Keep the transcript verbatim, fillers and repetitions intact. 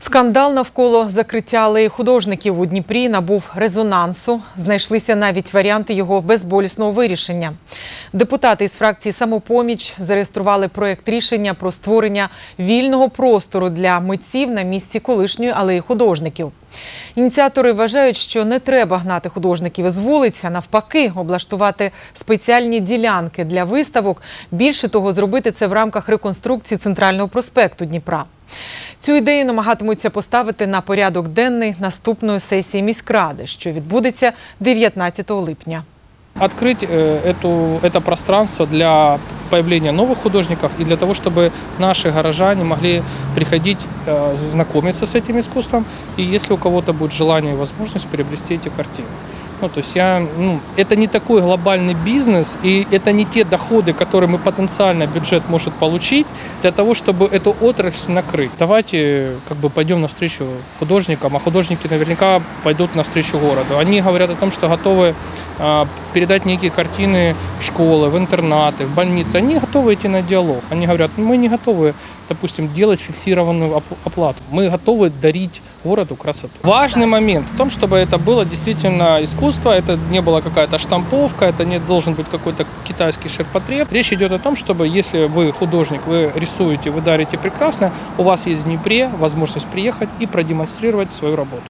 Скандал навколо закриття алеї художників у Дніпрі набув резонансу. Знайшлися навіть варіанти його безболісного вирішення. Депутати із фракції «Самопоміч» зареєстрували проєкт рішення про створення вільного простору для митців на місці колишньої алеї художників. Ініціатори вважають, що не треба гнати художників із вулиць, а навпаки, облаштувати спеціальні ділянки для виставок. Більше того, зробити це в рамках реконструкції центрального проспекту Дніпра. Цю ідею намагатимуться поставити на порядок денний наступної сесії міськради, що відбудеться дев'ятнадцятого липня. Открыть эту, это пространство для появления новых художников и для того, чтобы наши горожане могли приходить, знакомиться с этим искусством, и если у кого-то будет желание и возможность, приобрести эти картины. Ну, то есть я, ну, это не такой глобальный бизнес, и это не те доходы, которые мы потенциально бюджет может получить для того, чтобы эту отрасль накрыть. Давайте как бы пойдем навстречу художникам, а художники наверняка пойдут навстречу городу. Они говорят о том, что готовы э, передать некие картины в школы, в интернаты, в больницы. Они готовы идти на диалог. Они говорят, мы не готовы, допустим, делать фиксированную оплату. Мы готовы дарить городу красоту. Важный момент в том, чтобы это было действительно искусство, это не была какая-то штамповка, это не должен быть какой-то китайский ширпотреб. Речь идет о том, чтобы если вы художник, вы рисуете, вы дарите прекрасно, у вас есть в Днепре возможность приехать и продемонстрировать свою работу.